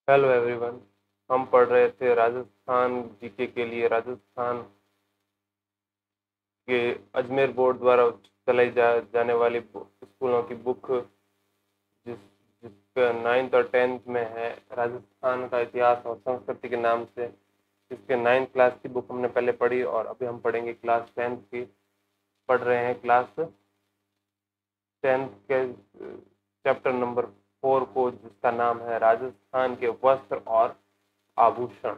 Hello everyone. हम पढ़ रहे थे राजस्थान जीके के लिए राजस्थान के अजमेर बोर्ड द्वारा चलाई जाने वाली स्कूलों की बुक जिस जिसका 9th और 10th में है राजस्थान का इतिहास और संस्कृति के नाम से। इसके 9th क्लास की बुक हमने पहले पढ़ी और अभी हम पढ़ेंगे क्लास 10th की। पढ़ रहे हैं क्लास 10th के चैप्टर नंबर 4 को, जिसका नाम है राजस्थान के वस्त्र और आभूषण।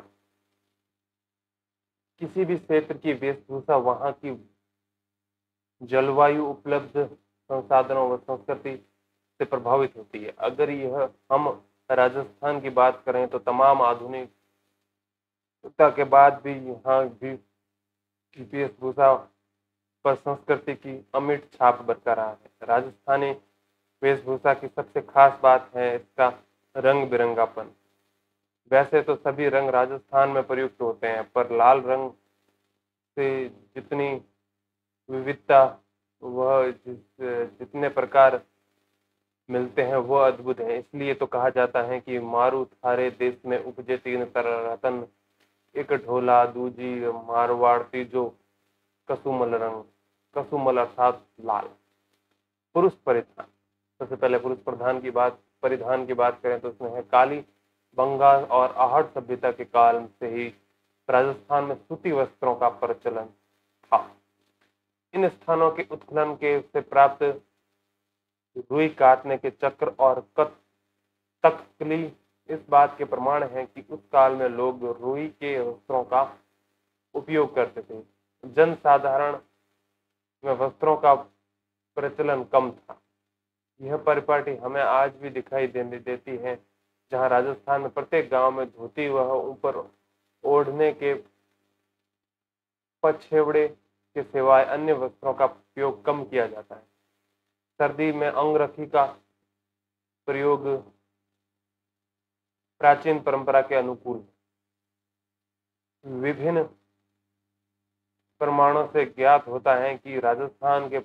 किसी भी क्षेत्र की वेशभूषा वहां की जलवायु, उपलब्ध संसाधनों व संस्कृति से प्रभावित होती है। अगर यह हम राजस्थान की बात करें तो तमाम आधुनिकता के बाद भी यहाँ भी वेशभूषा पर संस्कृति की अमिट छाप बरकरार है। राजस्थानी वेशभूषा की सबसे खास बात है इसका रंग बिरंगापन। वैसे तो सभी रंग राजस्थान में प्रयुक्त होते हैं, पर लाल रंग से जितनी विविधता वह जितने प्रकार मिलते हैं वह अद्भुत है। इसलिए तो कहा जाता है कि मारू थारे देश में उपजे तीन रतन, एक ढोला दूजी मारवाड़ तीजो कसुमल रंग। कसुमल अर्थात लाल। पुरुष परिधान। सबसे पहले पुरुष परिधान की बात करें तो उसमें है काली। बंगाल और आहड़ सभ्यता के काल से ही राजस्थान में सूती वस्त्रों का प्रचलन था। इन स्थानों के उत्खनन के से प्राप्त रुई काटने के चक्र और तख्तली इस बात के प्रमाण हैं कि उस काल में लोग रुई के वस्त्रों का उपयोग करते थे। जनसाधारण में वस्त्रों का प्रचलन कम था। यह परिपाटी हमें आज भी दिखाई देती है, जहां राजस्थान में प्रत्येक गांव में धोती व ऊपर ओढ़ने के पछेवड़े के सिवाय अन्य वस्त्रों का उपयोग कम किया जाता है। सर्दी में अंगरखी का प्रयोग प्राचीन परंपरा के अनुकूल। विभिन्न प्रमाणों से ज्ञात होता है कि राजस्थान के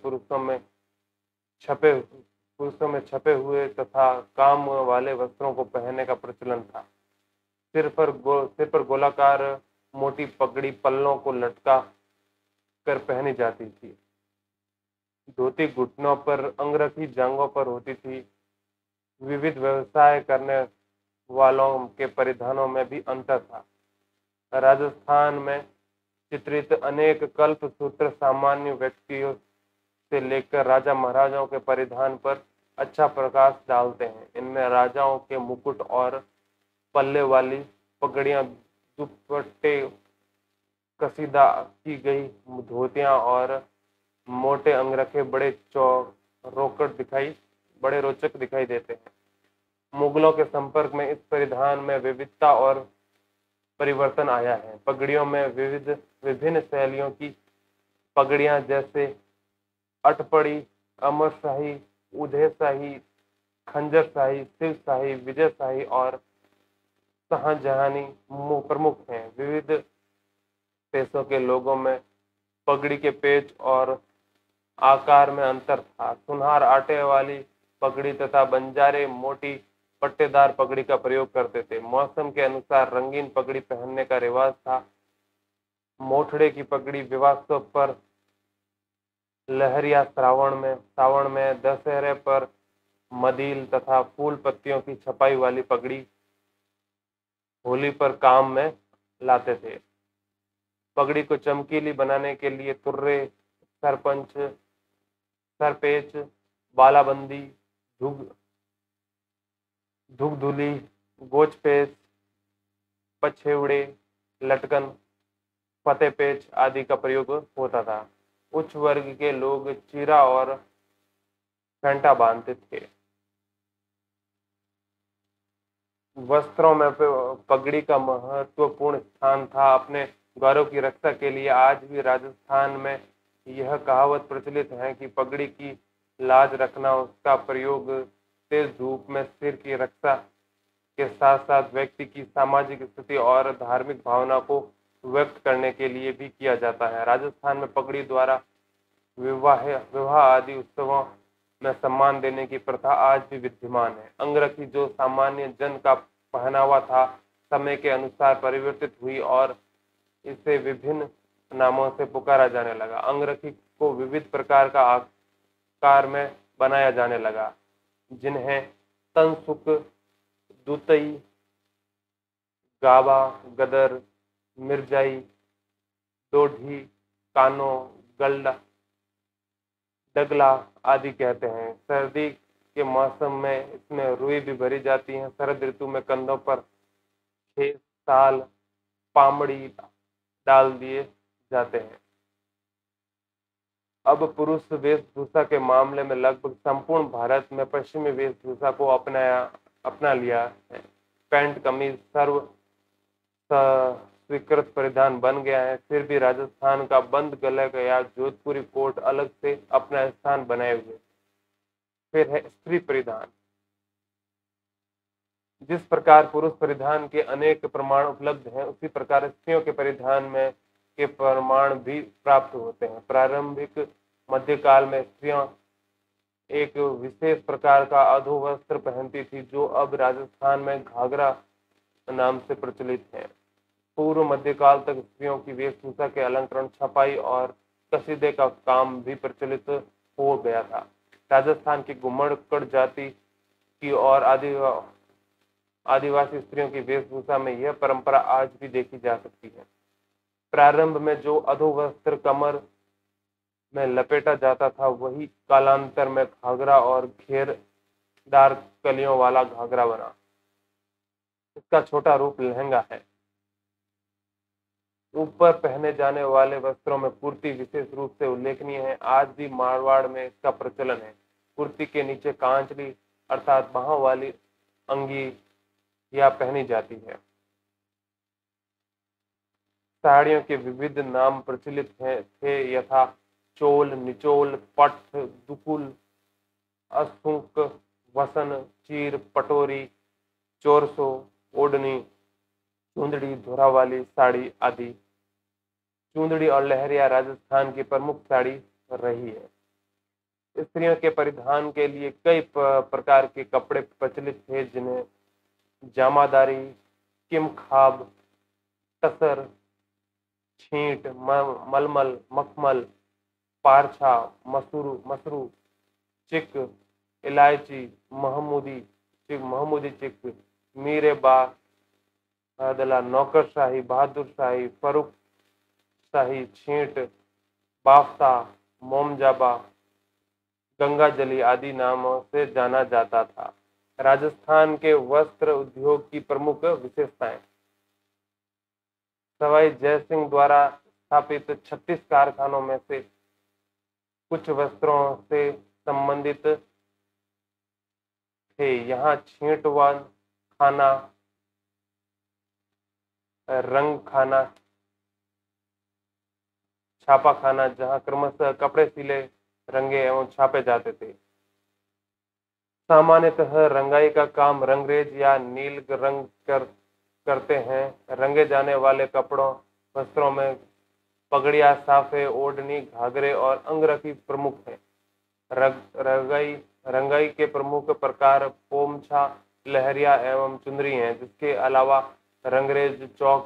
पुरुषों में छपे हुए तथा काम वाले वस्त्रों को पहनने का प्रचलन था। सिर पर गोलाकार मोटी पगड़ी पल्लों को लटका कर पहनी जाती थी। धोती घुटनों पर, अंगरखी जांघों पर होती थी। विविध व्यवसाय करने वालों के परिधानों में भी अंतर था। राजस्थान में चित्रित अनेक कल्प सूत्र सामान्य व्यक्तियों से लेकर राजा महाराजाओं के परिधान पर अच्छा प्रकाश डालते हैं। इनमें राजाओं के मुकुट और पल्ले वाली पगड़ियां, दुपट्टे, कसीदा की गई धोतियां और मोटे अंगरखे बड़े रोचक दिखाई देते हैं। मुगलों के संपर्क में इस परिधान में विविधता और परिवर्तन आया है। पगड़ियों में विभिन्न शैलियों की पगड़ियां जैसे अटपड़ी, अमर शाही, उदय शाही, खंजर शाही, शिव शाही, विजय शाही और शाहजहानी प्रमुख हैं। विविध देशों के लोगों में पगड़ी के पेच और आकार में अंतर था। सुनार आटे वाली पगड़ी तथा बंजारे मोटी पट्टेदार पगड़ी का प्रयोग करते थे। मौसम के अनुसार रंगीन पगड़ी पहनने का रिवाज था। मोठड़े की पगड़ी विवाहोत्सव पर, लहरिया सावन में, दशहरे पर मदील तथा फूल पत्तियों की छपाई वाली पगड़ी होली पर काम में लाते थे। पगड़ी को चमकीली बनाने के लिए तुर्रे, सरपेच, बालाबंदी, धुगधुली, गोचपेच, पछेवड़े, लटकन, फतेपेच आदि का प्रयोग होता था। उच्च वर्ग के लोग चीरा और फेंटा बांधते थे। वस्त्रों में पगड़ी का महत्वपूर्ण स्थान था। अपने गौरव की रक्षा के लिए आज भी राजस्थान में यह कहावत प्रचलित है कि पगड़ी की लाज रखना। उसका प्रयोग तेज धूप में सिर की रक्षा के साथ साथ व्यक्ति की सामाजिक स्थिति और धार्मिक भावना को व्यक्त करने के लिए भी किया जाता है। राजस्थान में पगड़ी द्वारा विवाह आदि उत्सवों में सम्मान देने की प्रथा आज भी विद्यमान है। अंगरखी जो सामान्य जन का पहनावा था समय के अनुसार परिवर्तित हुई और इसे विभिन्न नामों से पुकारा जाने लगा। अंगरखी को विविध प्रकार का आकार में बनाया जाने लगा, जिन्हें तनसुक, दुतई, गाबा, गदर, मिर्जाई, दोढ़ी, कानो, गल्ला, डगला आदि कहते हैं। सर्दी के मौसम में इसमें रुई भी भरी जाती है। शरद ऋतु में कंधों पर खेस, साल, पामड़ी डाल दिए जाते हैं। अब पुरुष वेशभूषा के मामले में लगभग संपूर्ण भारत में पश्चिमी वेशभूषा को अपना लिया है। पैंट कमीज सर्व स्वीकृत परिधान बन गया है। फिर भी राजस्थान का बंद गले का या जोधपुरी कोट अलग से अपना स्थान बनाए हुए। फिर है स्त्री परिधान। जिस प्रकार पुरुष परिधान के अनेक प्रमाण उपलब्ध हैं, उसी प्रकार स्त्रियों के परिधान में के प्रमाण भी प्राप्त होते हैं। प्रारंभिक मध्यकाल में स्त्रियां एक विशेष प्रकार का अधोवस्त्र पहनती थी, जो अब राजस्थान में घाघरा नाम से प्रचलित है। पूर्व मध्यकाल तक स्त्रियों की वेशभूषा के अलंकरण, छपाई और कसीदे का काम भी प्रचलित हो गया था। राजस्थान की घुमड़कड़ जाति की और आदिवासी स्त्रियों की वेशभूषा में यह परंपरा आज भी देखी जा सकती है। प्रारंभ में जो अधोवस्त्र कमर में लपेटा जाता था, वही कालांतर में घाघरा और घेरदार कलियों वाला घाघरा बना। इसका छोटा रूप लहंगा है। ऊपर पहने जाने वाले वस्त्रों में कुर्ती विशेष रूप से उल्लेखनीय है। आज भी मारवाड़ में इसका प्रचलन है। कुर्ती के नीचे कांचली अर्थात बाहों वाली अंगी या पहनी जाती है। साड़ियों के विविध नाम प्रचलित थे, यथा चोल, निचोल, पट, दुकुल, असुक, वसन, चीर, पटोरी, चोरसो, ओढ़नी, चूंदड़ी, धोरावाली साड़ी आदि। चूंदड़ी और लहरिया राजस्थान की प्रमुख साड़ी रही है। स्त्रियों के परिधान के लिए कई प्रकार के कपड़े प्रचलित थे, जिन्हें जामादारी, किमखाब, टसर, छींट, मलमल, मखमल, पारछा, मसरू, चिक, इलायची, महमूदी चिक, मीरेबा, बादला, नौकरशाही, बहादुर शाही, फरुख शाही, छींट, बाफ्ता, मोमजाबा, गंगाजली आदि नामों से जाना जाता था। राजस्थान के वस्त्र उद्योग की प्रमुख विशेषताएं। सवाई जयसिंह द्वारा स्थापित 36 कारखानों में से कुछ वस्त्रों से संबंधित थे। यहाँ छींटवन खाना, रंग खाना, छापा खाना, जहाँ क्रमशः कपड़े सिले, रंगे एवं छापे जाते थे। सामान्यतः रंगाई का काम रंगरेज या नील रंग करते हैं। रंगे जाने वाले कपड़ों वस्त्रों में पगड़िया, साफे, ओढ़नी, घाघरे और अंगरखी प्रमुख हैं। रंगाई के प्रमुख प्रकार पोमछा, लहरिया एवं चुंदरी हैं। जिसके अलावा रंगरेज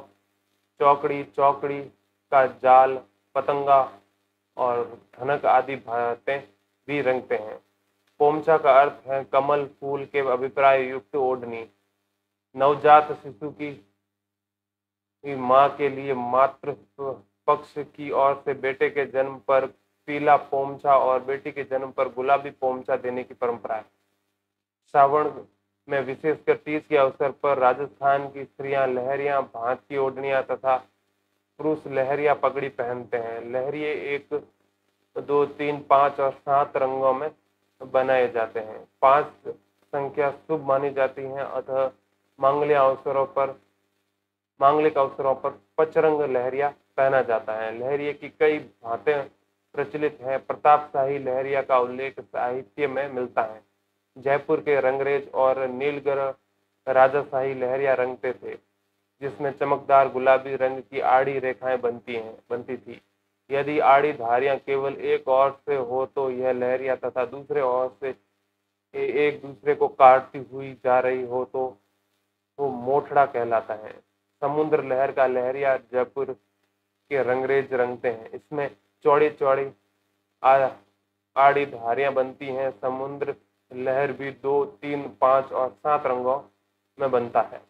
चौकड़ी का जाल, पतंगा और धनक आदि भांतें भी रंगते हैं। पोमछा का अर्थ है कमल फूल के अभिप्राय युक्त ओढ़नी। नवजात शिशु की मां के लिए मातृ पक्ष की ओर से बेटे के जन्म पर पीला पोमछा और बेटी के जन्म पर गुलाबी पोमछा देने की परंपरा है। श्रावण में विशेषकर तीज के अवसर पर राजस्थान की स्त्रियां लहरिया, भांत की ओढ़नियां तथा पुरुष लहरिया पगड़ी पहनते हैं। लहरिये 1, 2, 3, 5 और 7 रंगों में बनाए जाते हैं। 5 संख्या शुभ मानी जाती है, अतः मांगलिक अवसरों पर पचरंग लहरिया पहना जाता है। लहरिये की कई भांतें प्रचलित हैं। प्रतापशाही लहरिया का उल्लेख साहित्य में मिलता है। जयपुर के रंगरेज और नीलगढ़ राजाशाही लहरिया रंगते थे, जिसमें चमकदार गुलाबी रंग की आड़ी रेखाएं बनती थी। यदि आड़ी धारियां केवल एक ओर से हो तो यह लहरिया तथा दूसरे ओर से एक दूसरे को काटती हुई जा रही हो तो वो मोठड़ा कहलाता है। समुद्र लहर का लहरिया जयपुर के रंगरेज रंगते हैं। इसमें चौड़ी चौड़ी आड़ी धारियां बनती हैं। समुद्र लहर भी 2, 3, 5 और 7 रंगों में बनता है।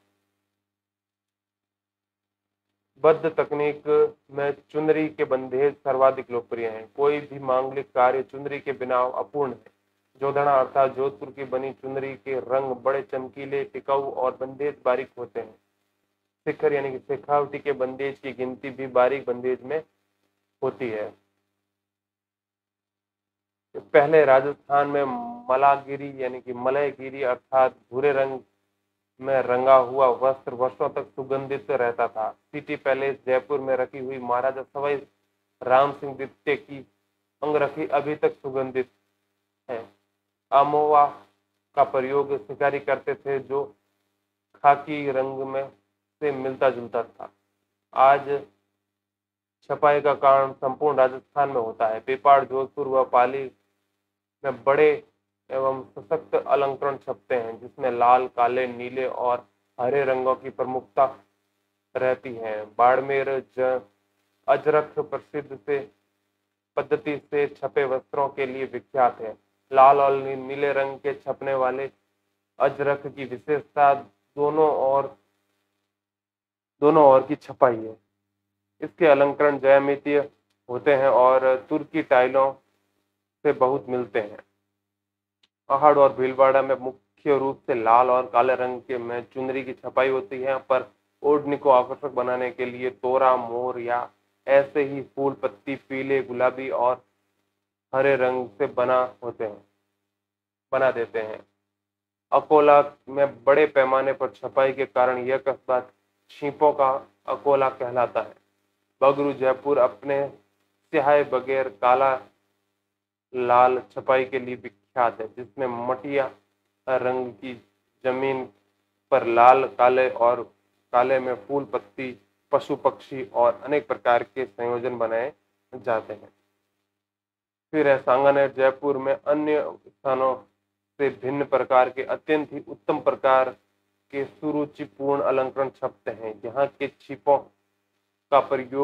बद्ध तकनीक में चुनरी के बंधेज सर्वाधिक लोकप्रिय हैं। कोई भी मांगलिक कार्य चुनरी के बिना अपूर्ण है। जोधड़ा अर्थात जोधपुर की बनी चुनरी के रंग बड़े चमकीले, टिकाऊ और बंधेज बारीक होते हैं। शिखर यानी कि शेखावटी के बंधेज की गिनती भी बारीक बंधेज में होती है। पहले राजस्थान में मलागिरी यानी कि मलयगिरी अर्थात भूरे रंग में रंगा हुआ वस्त्र वर्षों तक सुगंधित रहता था। सिटी पैलेस जयपुर में रखी हुई महाराजा सवाई राम सिंह द्वितीय की अंगरखी अभी तक सुगंधित है। अमोवा का प्रयोग शिकारी करते थे जो खाकी रंग में से मिलता जुलता था। आज छपाई का काम संपूर्ण राजस्थान में होता है। पेपाड़, जोधपुर व पाली में बड़े एवं सशक्त अलंकरण छपते हैं जिसमें लाल, काले, नीले और हरे रंगों की प्रमुखता रहती है। बाड़मेर अजरख प्रसिद्ध से पद्धति से छपे वस्त्रों के लिए विख्यात है। लाल और नीले रंग के छपने वाले अजरख की विशेषता दोनों ओर की छपाई है। इसके अलंकरण ज्यामितीय होते हैं और तुर्की टाइलों से बहुत मिलते हैं। पहाड़ और भीलवाड़ा में मुख्य रूप से लाल और काले रंग के में चुनरी की छपाई होती है, पर ओढ़नी को आकर्षक बनाने के लिए तोरा, मोर या ऐसे ही फूल पत्ती पीले, गुलाबी और हरे रंग से बना देते हैं। अकोला में बड़े पैमाने पर छपाई के कारण यह कस्बा छिपों का अकोला कहलाता है। बगरू जयपुर अपने स्याहे बगैर काला लाल छपाई के लिए विख्यात है, जिसमें मटिया रंग की जमीन पर लाल, काले और काले में फूल पत्ती, पशु पक्षी और अनेक प्रकार के संयोजन बनाए जाते हैं। फिर है सांगानेर जयपुर में अन्य स्थानों से भिन्न प्रकार के अत्यंत ही उत्तम प्रकार के सुरुचिपूर्ण अलंकरण छपते हैं। यहाँ के छिपों का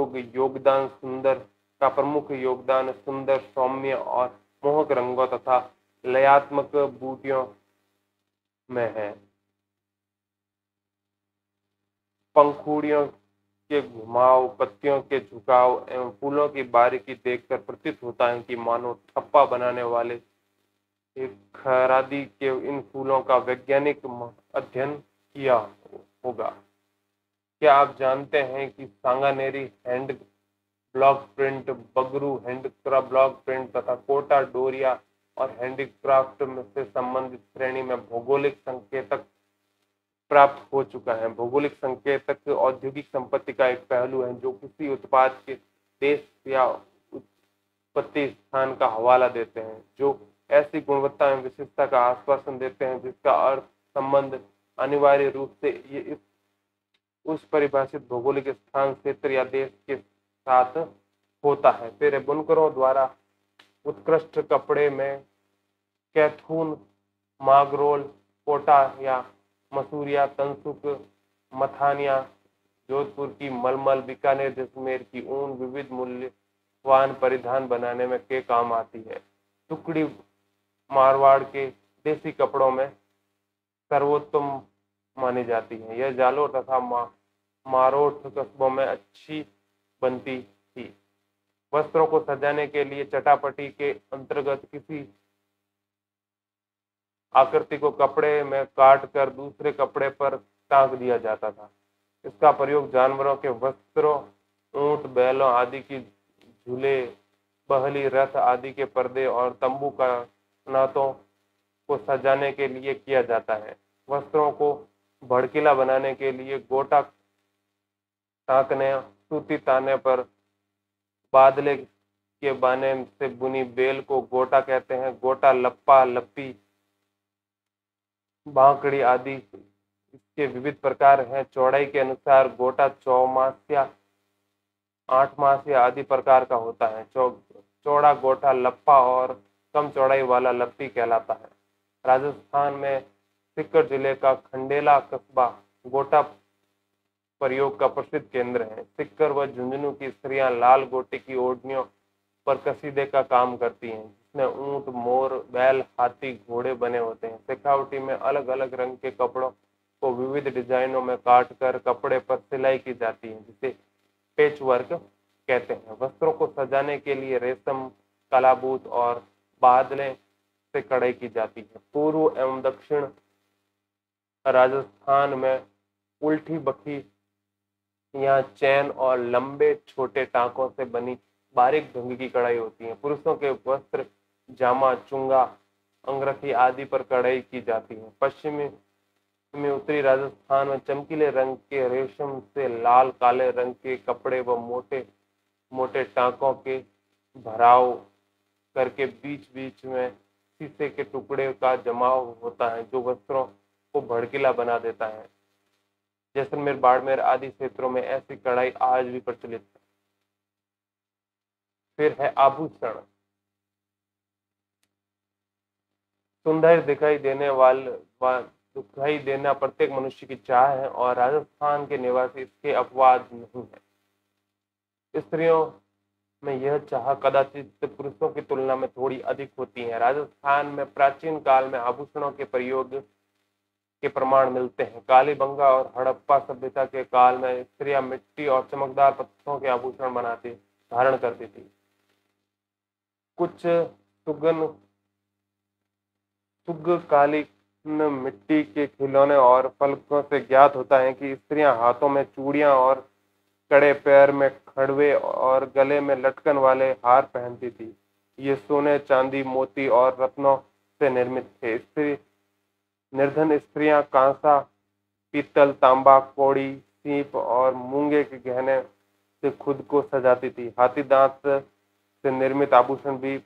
प्रमुख योगदान सुंदर, सौम्य और मोहक रंगों तथा लयात्मक बूटियों में है। पंखुड़ियों के घुमाव, पत्तियों के झुकाव एवं फूलों की बारीकी देखकर प्रतीत होता है कि मानो ठप्पा बनाने वाले एक खरादी के इन फूलों का वैज्ञानिक अध्ययन किया होगा। क्या आप जानते हैं कि Sanganeri hand block print, Bagru hand block print तथा कोटा, डोरिया और हैंडीक्राफ्ट से संबंधित श्रेणी में भौगोलिक संकेतक प्राप्त हो चुका है। भौगोलिक संकेतक औद्योगिक संपत्ति का एक पहलू है जो किसी उत्पाद के देश या उत्पत्ति स्थान का हवाला देते हैं, जो ऐसी गुणवत्ता एवं विशेषता का आश्वासन देते हैं जिसका अर्थ संबंध अनिवार्य रूप से उस परिभाषित भौगोलिक स्थान, क्षेत्र या देश के साथ होता है। फिर बुनकरों द्वारा उत्कृष्ट कपड़े में कैथून, मागरोल, कोटा या मसूरिया, तंसुक, मथानिया, जोधपुर की मलमल, बीकानेर जैसलमेर की ऊन विविध मूल्यवान परिधान बनाने में के काम आती है। टुकड़ी मारवाड़ के देसी कपड़ों में सर्वोत्तम मानी जाती है। यह जालोर तथा मारोठ कस्बों में अच्छी बनती थी। वस्त्रों को सजाने के लिए चटापटी के अंतर्गत किसी आकृति को कपड़े में काट कर दूसरे कपड़े पर टांग दिया जाता था। इसका प्रयोग जानवरों के वस्त्रों, ऊंट, बैलों आदि की झूले, बहली, रथ आदि के पर्दे और तंबू का नातों को सजाने के लिए किया जाता है। वस्त्रों को भड़कीला बनाने के लिए गोटा टाँकने, सूती ताने पर बादले के बाने से बुनी बेल को गोटा कहते हैं। गोटा, लप्पा, लप्पी, बांकड़ी आदि इसके विविध प्रकार हैं। चौड़ाई के अनुसार गोटा चौमासिया, 8 मासिया आदि प्रकार का होता है। चौड़ा गोटा लप्पा और कम चौड़ाई वाला लप्पी कहलाता है। राजस्थान में सीकर जिले का खंडेला कस्बा गोटा प्रयोग का प्रसिद्ध केंद्र है। सिक्कर व झुंझुनू की स्त्रियां लाल गोटे की ओढ़नियों पर कसीदे का काम करती हैं, जिसमें ऊंट, मोर, बैल, हाथी, घोड़े बने होते हैं। शेखावटी में अलग अलग रंग के कपड़ों को विविध डिजाइनों में काट कर कपड़े पर सिलाई की जाती है, जिसे पेच वर्क कहते हैं। वस्त्रों को सजाने के लिए रेशम, कलाबूत और बादलें से कढ़ाई की जाती है। पूर्व एवं दक्षिण राजस्थान में उल्टी बखी यहाँ चैन और लंबे छोटे टाँकों से बनी बारीक ढंग की कढ़ाई होती है। पुरुषों के वस्त्र, जामा, चुंगा, अंगरखी आदि पर कढ़ाई की जाती है। पश्चिमी में उत्तरी राजस्थान में चमकीले रंग के रेशम से लाल काले रंग के कपड़े व मोटे मोटे टाँकों के भराव करके बीच बीच में शीशे के टुकड़े का जमाव होता है, जो वस्त्रों को भड़कीला बना देता है। जैसलमेर, बाड़मेर आदि क्षेत्रों में ऐसी कढ़ाई आज भी प्रचलित है। फिर है आभूषण। सुंदर दिखाई देना प्रत्येक मनुष्य की चाह है और राजस्थान के निवासी इसके अपवाद नहीं है। स्त्रियों में यह चाह कदाचित पुरुषों की तुलना में थोड़ी अधिक होती है। राजस्थान में प्राचीन काल में आभूषणों के प्रयोग के प्रमाण मिलते हैं। कालीबंगा और हड़प्पा सभ्यता के काल में स्त्रियां मिट्टी और चमकदार पत्थरों के आभूषण बनाती धारण करती थी। कुछ सुगकालीन मिट्टी के खिलौने और फलकों से ज्ञात होता है कि स्त्रियां हाथों में चूड़ियां और कड़े, पैर में खड़वे और गले में लटकन वाले हार पहनती थी। ये सोने, चांदी, मोती और रत्नों से निर्मित थे। निर्धन स्त्रियां कांसा, पीतल, तांबा, कौड़ी, सीप और मूंगे के गहने से खुद को सजाती थी। हाथी दांत से निर्मित आभूषण भी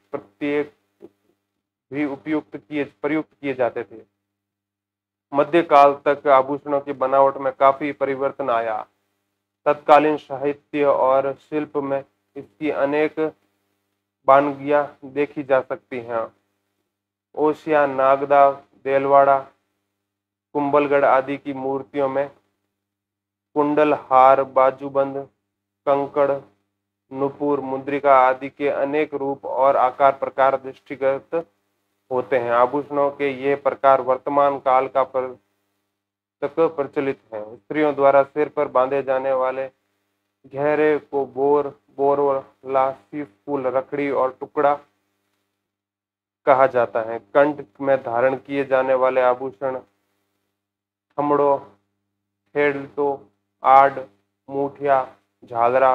प्रयुक्त किए जाते थे। मध्यकाल तक आभूषणों की बनावट में काफी परिवर्तन आया। तत्कालीन साहित्य और शिल्प में इसकी अनेक बानगियां देखी जा सकती हैं। ओसिया, नागदा, देलवाड़ा, कुंभलगढ़ आदि की मूर्तियों में कुंडल, हार, बाजूबंद, कंकड़, नुपुर, मुद्रिका आदि के अनेक रूप और आकार प्रकार दृष्टिगत होते हैं। आभूषणों के ये प्रकार वर्तमान काल तक प्रचलित हैं। स्त्रियों द्वारा सिर पर बांधे जाने वाले गहरे को बोरला, सीस फूल, रखड़ी और टुकड़ा कहा जाता है। कंठ में धारण किए जाने वाले आभूषण थमड़ो, खेड़तो, आड़, मूठिया, झालरा,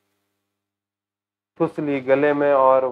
ठुसली, गले में और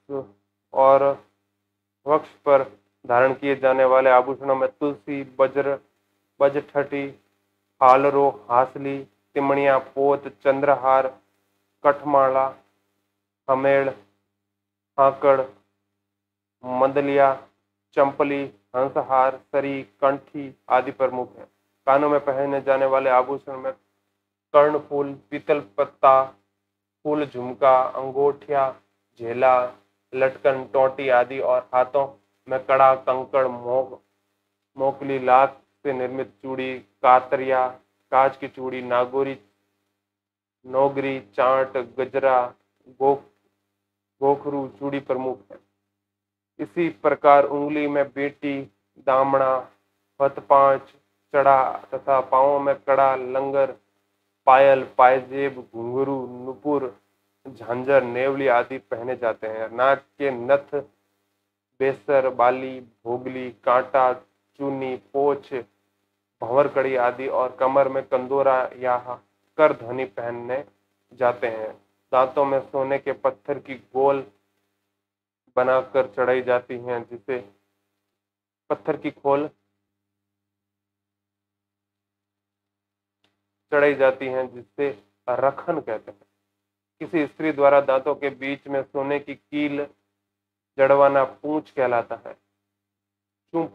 वक्ष पर धारण किए जाने वाले आभूषणों में तुलसी, बजठटी, हालरो, हासली, तिमणिया, पोत, चंद्रहार, कठमाला, हमेड़, हाकड़, मंदलिया, चंपली, हंसहार, सरी, कंठी आदि प्रमुख हैं। कानों में पहने जाने वाले आभूषण में कर्णफूल, पीतल पत्ता फूल, झुमका, अंगूठिया, झेला, लटकन, टोटी आदि और हाथों में कड़ा, कंकड़, मोकली, लाख से निर्मित चूड़ी, कातरिया, कांच की चूड़ी, नौगरी, चांट, गजरा, गोखरू चूड़ी प्रमुख है। इसी प्रकार उंगली में बेटी, दामड़ा, हथपांच, चढ़ा तथा पांवों में कड़ा, लंगर, पायल, पायजेब, घुंघरू, नुपुर, झांझर, नेवली आदि पहने जाते हैं। नाक के नथ, बेसर, बाली, भोगली, कांटा, चूनी, पोछ, भंवरकड़ी आदि और कमर में कंदोरा या करधनी पहनने जाते हैं। दांतों में सोने के पत्थर की गोल बनाकर चढ़ाई जाती हैं, जिसे पत्थर की खोल चढ़ाई जाती हैं, जिससे रखन कहते हैं। किसी स्त्री द्वारा दांतों के बीच में सोने की कील जड़वाना पूंछ कहलाता है, चूंट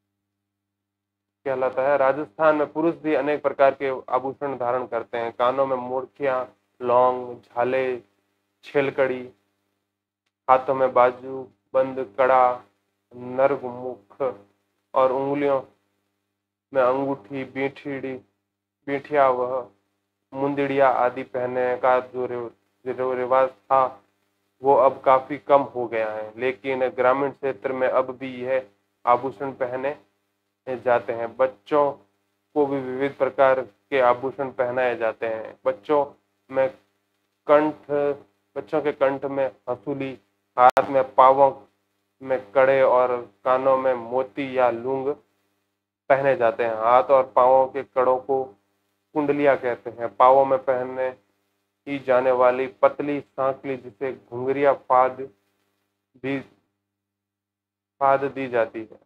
कहलाता है। राजस्थान में पुरुष भी अनेक प्रकार के आभूषण धारण करते हैं। कानों में मुर्खियां, लौंग, झाले, छेलकड़ी, हाथों में बाजू बंद, कड़ा, नरमुख और उंगलियों में अंगूठी, बींठीड़ी बिटिया व मुंदड़िया आदि पहनने का जो रिवाज था वो अब काफी कम हो गया है, लेकिन ग्रामीण क्षेत्र में अब भी यह आभूषण पहने जाते हैं। बच्चों को भी विविध प्रकार के आभूषण पहनाए जाते हैं। में कंठ बच्चों के कंठ में हसूली, हाथ में पावों में कड़े और कानों में मोती या लूंग पहने जाते हैं। हाथ और पावों के कड़ों को कुंडलियां कहते हैं। पावों में पहने की जाने वाली पतली सांकली जिसे घुंघरिया भी फाद दी जाती है।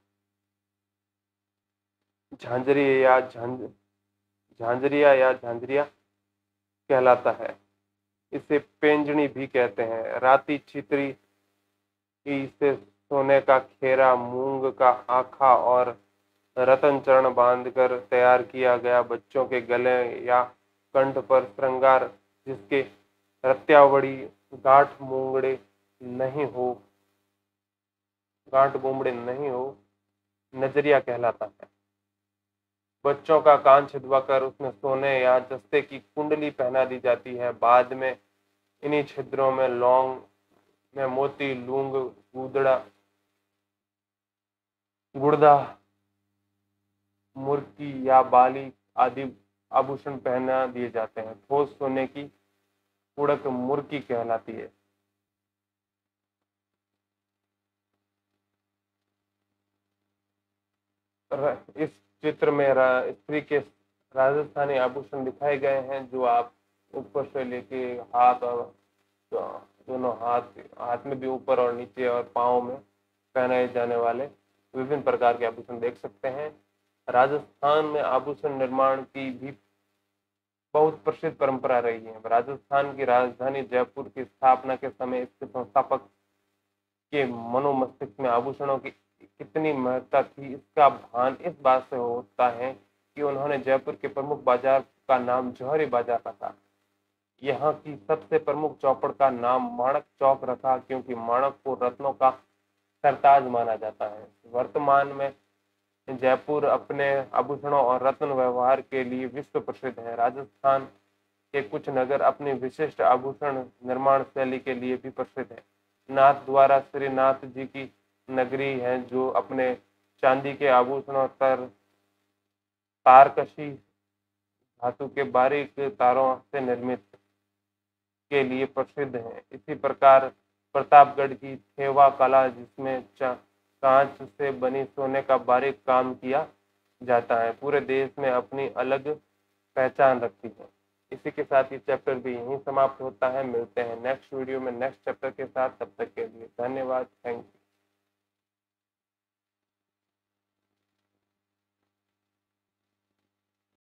झांझरिया या झांझरिया कहलाता है। इसे पेंजनी भी कहते हैं। राती छितरी से सोने का खेरा, मूंग का आखा और रतन चरण बांधकर तैयार किया गया बच्चों के गले या कंठ पर श्रृंगार जिसके रत्यावड़ी गांठ गोमड़े नहीं हो नजरिया कहलाता है। बच्चों का कान छिदवाकर उसमें सोने या जस्ते की कुंडली पहना दी जाती है। बाद में इन्हीं छिद्रों में लौंग में मोती, लूंग, गुड़दा, मुर्की या बाली आदि आभूषण पहना दिए जाते हैं। ठोस सोने की कुड़क मुर्की कहलाती है। इस चित्र में स्त्री के राजस्थानी आभूषण दिखाए गए हैं, जो आप ऊपर से लेके हाथ और दोनों हाथ में भी ऊपर और नीचे और पाँव में पहनाए जाने वाले विभिन्न प्रकार के आभूषण देख सकते हैं। राजस्थान में आभूषण निर्माण की भी बहुत प्रसिद्ध परंपरा रही है। राजस्थान की राजधानी जयपुर की स्थापना के समय इसके संस्थापक के मनोमस्तिष्क में आभूषणों की कितनी महत्ता थी इसका भान इस बात से होता है कि उन्होंने जयपुर के प्रमुख बाजार का नाम जौहरी बाजार रखा। यहाँ की सबसे प्रमुख चौपड़ का नाम माणक चौक रखा, क्योंकि माणक को रत्नों का सरताज माना जाता है। वर्तमान में जयपुर अपने आभूषणों और रत्न व्यवहार के लिए विश्व प्रसिद्ध है। राजस्थान के कुछ नगर अपनी विशिष्ट आभूषण निर्माण शैली के लिए भी प्रसिद्ध है। नाथ द्वारा श्रीनाथ जी की नगरी है, जो अपने चांदी के आभूषणों तारकशी धातु के बारीक तारों से निर्मित के लिए प्रसिद्ध है। इसी प्रकार प्रतापगढ़ की थेवा कला, जिसमें कांच से बनी सोने का बारीक काम किया जाता है, पूरे देश में अपनी अलग पहचान रखती है। इसी के साथ ये चैप्टर भी यहीं समाप्त होता है। मिलते हैं नेक्स्ट वीडियो में नेक्स्ट चैप्टर के साथ। तब तक के लिए धन्यवाद। Thank you.